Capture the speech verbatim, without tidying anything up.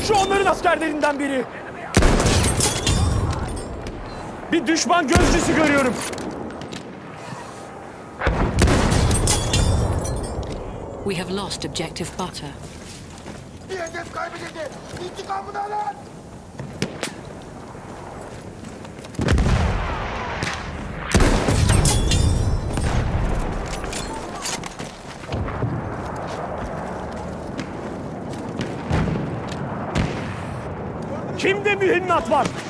Şu onların askerlerinden biri. Bir düşman gözcüsü görüyorum. We have lost objective butter. Bir hedef kaybedildi. İntikamını alın. Kimde mühimmat var?